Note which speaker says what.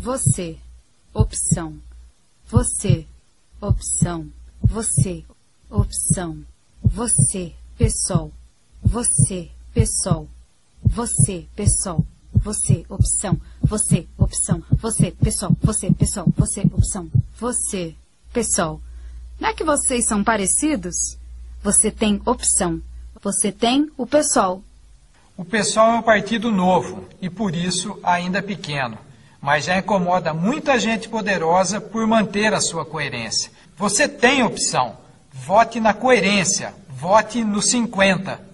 Speaker 1: você, opção, você, opção, você, opção, você, PSOL, você, PSOL, você, PSOL, você, opção, você, opção, você, PSOL, você, PSOL, você, opção, você, PSOL. Não é que vocês são parecidos? Você tem opção, você tem o PSOL.
Speaker 2: O PSOL é um partido novo e, por isso, ainda pequeno, mas já incomoda muita gente poderosa por manter a sua coerência. Você tem opção. Vote na coerência. Vote no 50.